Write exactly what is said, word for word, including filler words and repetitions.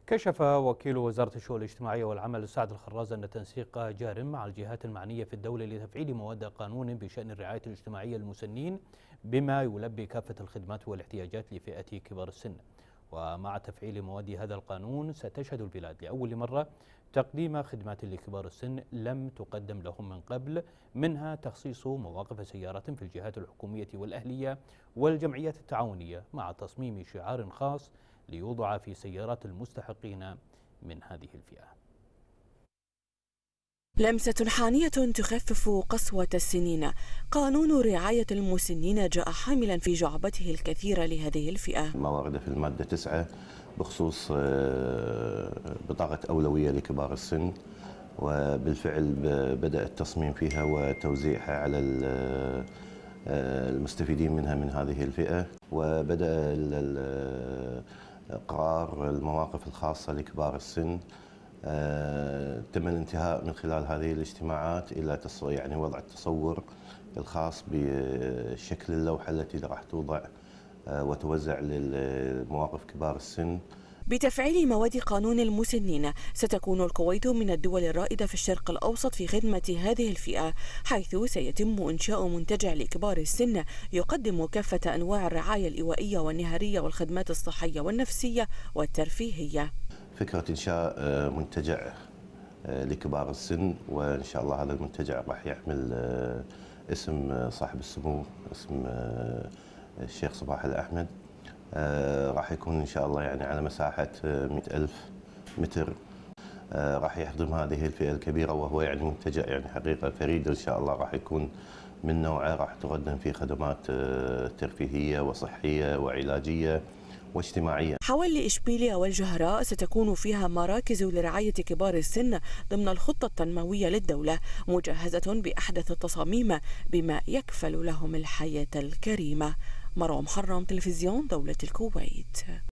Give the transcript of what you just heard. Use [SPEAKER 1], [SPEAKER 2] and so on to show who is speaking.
[SPEAKER 1] كشف وكيل وزارة الشؤون الاجتماعية والعمل سعد الخراز أن التنسيق جار مع الجهات المعنية في الدولة لتفعيل مواد قانون بشأن الرعاية الاجتماعية للمسنين بما يلبي كافة الخدمات والاحتياجات لفئة كبار السن. ومع تفعيل مواد هذا القانون ستشهد البلاد لأول مرة تقديم خدمات لكبار السن لم تقدم لهم من قبل، منها تخصيص مواقف سيارات في الجهات الحكومية والأهلية والجمعيات التعاونية مع تصميم شعار خاص ليوضع في سيارات المستحقين من هذه الفئة.
[SPEAKER 2] لمسة حانية تخفف قسوة السنين. قانون رعاية المسنين جاء حاملا في جعبته الكثير لهذه الفئة.
[SPEAKER 3] ما ورد في المادة تسعة بخصوص بطاقة أولوية لكبار السن، وبالفعل بدأ التصميم فيها وتوزيعها على المستفيدين منها من هذه الفئة، وبدأ قرار المواقف الخاصة لكبار السن. آه، تم الانتهاء من خلال هذه الاجتماعات إلى يعني وضع التصور الخاص بشكل اللوحة التي راح توضع آه، وتوزع لمواقف كبار السن.
[SPEAKER 2] بتفعيل مواد قانون المسنين ستكون الكويت من الدول الرائدة في الشرق الأوسط في خدمة هذه الفئة، حيث سيتم إنشاء منتجع لكبار السن يقدم كافة أنواع الرعاية الإيوائية والنهارية والخدمات الصحية والنفسية والترفيهية.
[SPEAKER 3] فكرة إنشاء منتجع لكبار السن، وإن شاء الله هذا المنتجع راح يحمل اسم صاحب السمو، اسم الشيخ صباح الأحمد. راح يكون إن شاء الله يعني على مساحة مئة ألف متر، راح يخدم هذه الفئة الكبيرة، وهو يعني منتجع يعني حقيقة فريد إن شاء الله، راح يكون من نوعه، راح تقدم فيه خدمات ترفيهية وصحية وعلاجية واجتماعية.
[SPEAKER 2] حوالي إشبيلية والجهراء ستكون فيها مراكز لرعاية كبار السن ضمن الخطة التنموية للدولة، مجهزة بأحدث التصاميم بما يكفل لهم الحياة الكريمة. مروة محرم، تلفزيون دولة الكويت.